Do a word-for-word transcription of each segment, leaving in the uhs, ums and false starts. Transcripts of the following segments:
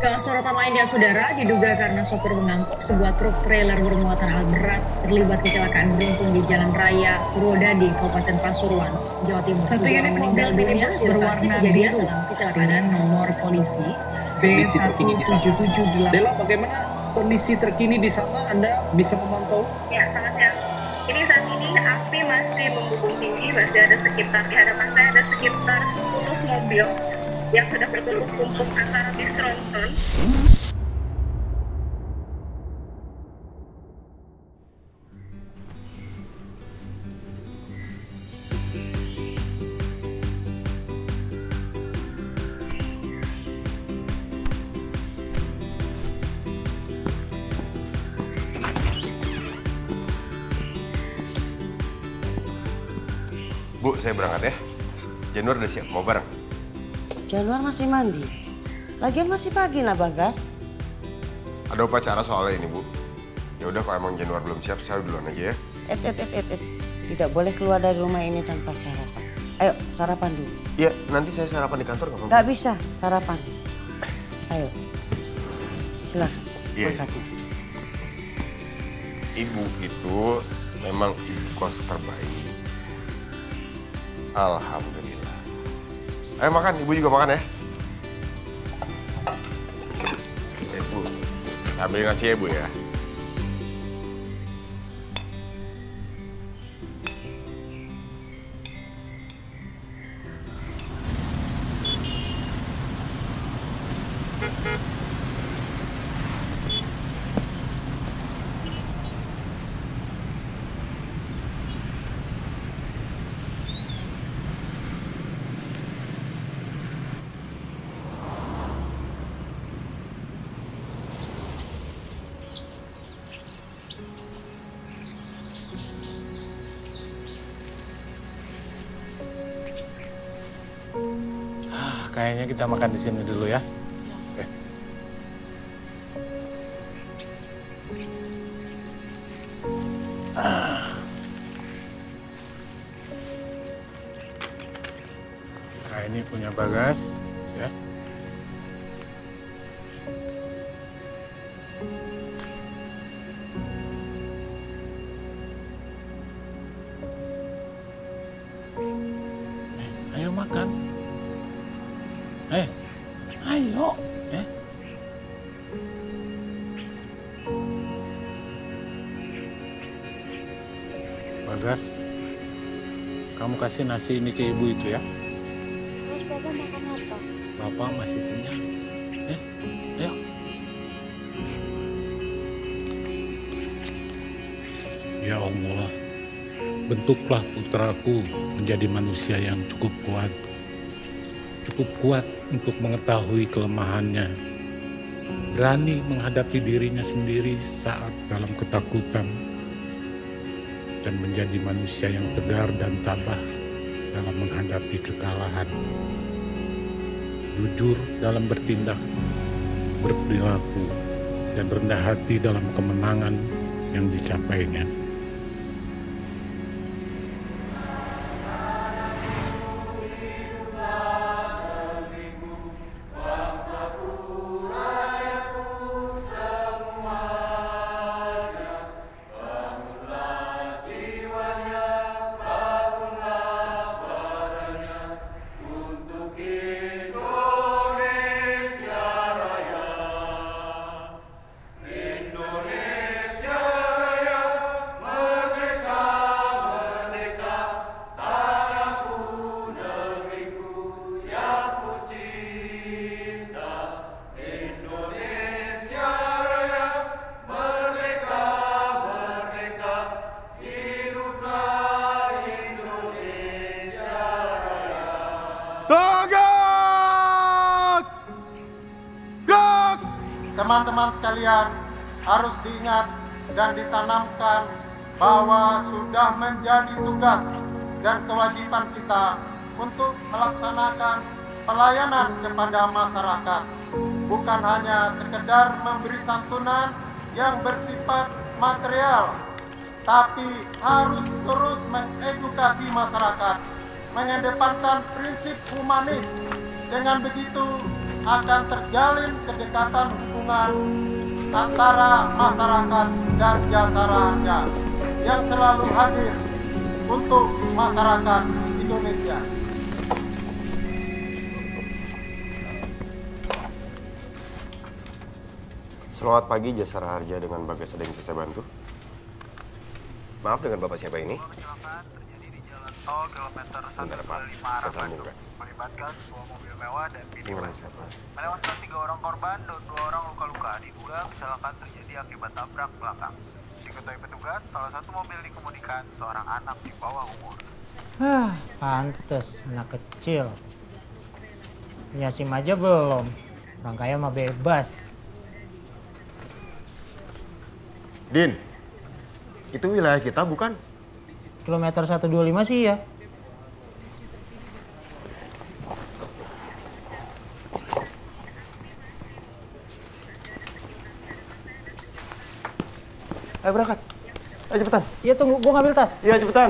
Ke sorotan lainnya, saudara, diduga karena sopir mengantuk, sebuah truk trailer bermuatan alat berat terlibat kecelakaan beruntun di Jalan Raya Purwodadi, Kabupaten Pasuruan, Jawa Timur. Satu unit mobil minibus berwarna biru dengan nomor polisi B satu tujuh tujuh delapan. Dela, bagaimana kondisi terkini di sana? Anda bisa memantau? Ya, selamat siang. Ini saat ini api masih membumbung tinggi, masih ada sekitar, di hadapan saya ada sekitar sepuluh mobil yang sudah bertumpuk-tumpuk antara bis tronton. Bu, saya berangkat ya. Januar udah siap, mau bareng? Januar masih mandi. Lagian masih pagi lah, Bagas. Ada upacara soalnya ini, Bu. Ya udah, kalau emang Januar belum siap, saya duluan aja ya. Et, et, et, et, et. Tidak boleh keluar dari rumah ini tanpa sarapan. Ayo, sarapan dulu. Iya, nanti saya sarapan di kantor nggak apa-apa? Nggak bisa, sarapan. Ayo, silakan. Iya. Angkatnya. Ibu itu memang ibu kos terbaik. Alhamdulillah. Ayo makan, ibu juga makan ya. Ibu, sambil ngasih ya, Bu ya. Kayaknya kita makan di sini dulu ya. Eh. Ah. Nah, ini punya Bagas, ya. Eh, ayo makan. Eh, ayo, eh. Bagas, kamu kasih nasi ini ke ibu itu ya. Terus Bapak makan apa? Bapak masih kenyang. Eh, ayo. Ya Allah, bentuklah putraku menjadi manusia yang cukup kuat. Cukup kuat untuk mengetahui kelemahannya, berani menghadapi dirinya sendiri saat dalam ketakutan, dan menjadi manusia yang tegar dan tabah dalam menghadapi kekalahan. Jujur dalam bertindak, berperilaku, dan rendah hati dalam kemenangan yang dicapainya. Teman-teman sekalian, harus diingat dan ditanamkan bahwa sudah menjadi tugas dan kewajiban kita untuk melaksanakan pelayanan kepada masyarakat, bukan hanya sekedar memberi santunan yang bersifat material, tapi harus terus mengedukasi masyarakat, mengedepankan prinsip humanis. Dengan begitu, akan terjalin kedekatan hubungan antara masyarakat dan Jasara Harja yang selalu hadir untuk masyarakat Indonesia. Selamat pagi Jasara Harja, dengan Bagas ada yang bisa saya bantu? Maaf, dengan Bapak siapa ini? Kecelakaan terjadi di jalan tol kilometer Sebentar Pak, lima saya arah sambung Bandung, Pak. melibatkan sebuah mobil mewah dan Ini minibus. mana siapa? Menewaskan tiga orang korban dan dua orang luka-luka. Diduga kecelakaan terjadi akibat tabrak belakang. Diketahui petugas, salah satu mobil dikemudikan seorang anak di bawah umur. Hah, pantes anak kecil. Punya SIM aja belum. Orang kaya mah bebas. Din, itu wilayah kita bukan? Kilometer seratus dua puluh lima sih ya. Ayo berangkat. Ayo cepetan. Iya tunggu, gua ngambil tas. Iya cepetan.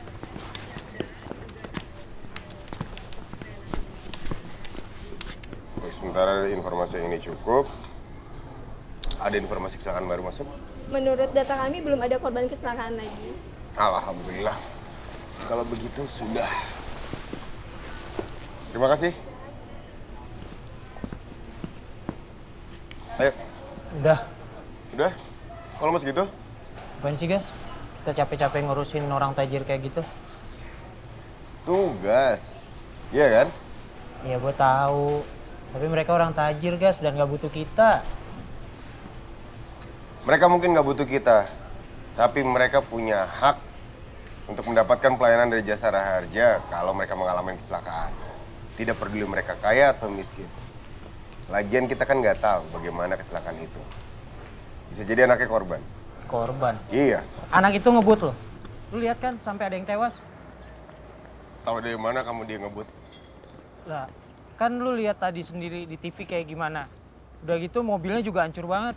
Baik, sementara informasi yang ini cukup. Ada informasi kecelakaan baru masuk? Menurut data kami belum ada korban kecelakaan lagi. Alhamdulillah. Kalau begitu sudah. Terima kasih. Ayo. Udah. Udah? Kalau mas gitu? Apaan sih, guys? Kita capek-capek ngurusin orang tajir kayak gitu. Tugas. Iya kan? Iya, gue tahu. Tapi mereka orang tajir, guys, dan gak butuh kita. Mereka mungkin nggak butuh kita, tapi mereka punya hak untuk mendapatkan pelayanan dari Jasara Harja kalau mereka mengalami kecelakaan. Tidak peduli mereka kaya atau miskin. Lagian kita kan nggak tahu bagaimana kecelakaan itu. Bisa jadi anaknya korban. Korban? Iya. Anak itu ngebut loh. Lu lihat kan sampai ada yang tewas. Tahu dari mana kamu dia ngebut? Lah, kan lu lihat tadi sendiri di T V kayak gimana. Udah gitu mobilnya juga hancur banget.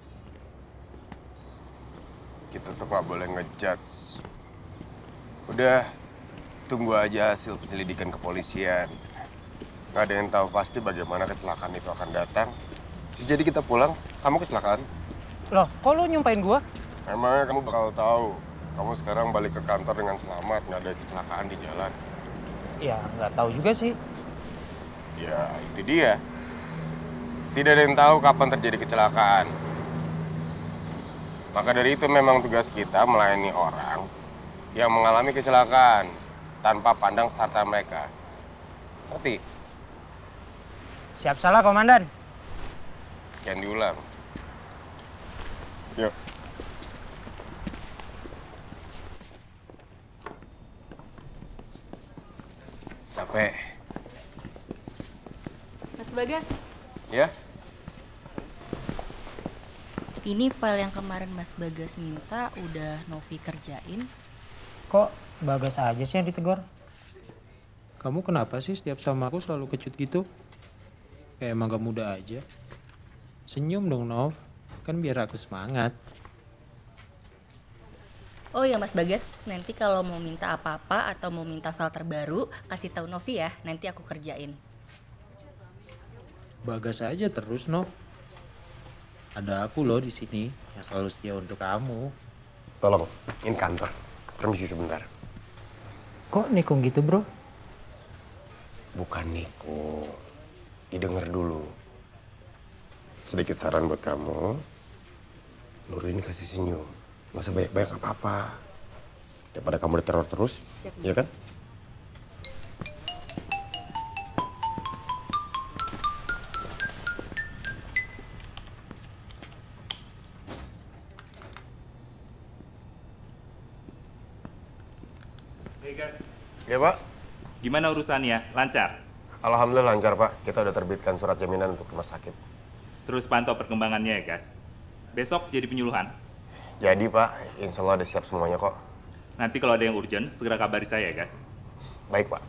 Kita tuh nggak boleh ngejudge. Udah, tunggu aja hasil penyelidikan kepolisian. Nggak ada yang tahu pasti bagaimana kecelakaan itu akan datang. Jadi kita pulang, kamu kecelakaan. Loh, kok lu nyumpain gua? Emangnya kamu bakal tahu. Kamu sekarang balik ke kantor dengan selamat, nggak ada kecelakaan di jalan. Ya, nggak tahu juga sih. Ya, itu dia. Tidak ada yang tahu kapan terjadi kecelakaan. Maka dari itu memang tugas kita melayani orang yang mengalami kecelakaan tanpa pandang starter mereka. Ngerti? Siap salah, Komandan. Jangan diulang. Yuk. Capek. Mas Bagas. Ya? Ini file yang kemarin Mas Bagas minta udah Novi kerjain. Kok Bagas aja sih yang ditegur? Kamu kenapa sih setiap sama aku selalu kecut gitu? Kayak emang gak muda aja. Senyum dong, Nov. Kan biar aku semangat. Oh ya Mas Bagas, nanti kalau mau minta apa-apa atau mau minta file terbaru, kasih tahu Novi ya, nanti aku kerjain. Bagas aja terus, Nov. Ada aku loh di sini yang selalu setia untuk kamu. Tolong, ini kantor. Permisi sebentar. Kok nikung gitu, bro? Bukan nikung. Didengar dulu. Sedikit saran buat kamu. Nurul ini kasih senyum. Gak usah banyak-banyak apa-apa. Daripada kamu diteror terus, ya kan? Hey guys. Ya Pak. Gimana urusannya? Lancar? Alhamdulillah lancar Pak. Kita udah terbitkan surat jaminan untuk rumah sakit. Terus pantau perkembangannya ya guys. Besok jadi penyuluhan. Jadi Pak, insya Allah udah siap semuanya kok. Nanti kalau ada yang urgent, segera kabari saya ya guys. Baik Pak.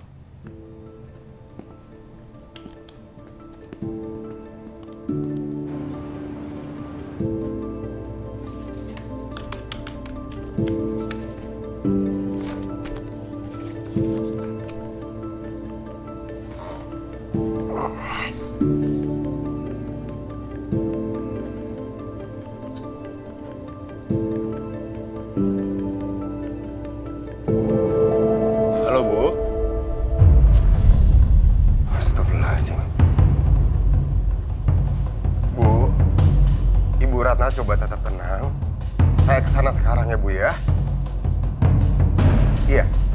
Bu Ratna coba tetap tenang. Saya kesana sekarang ya Bu ya. Iya.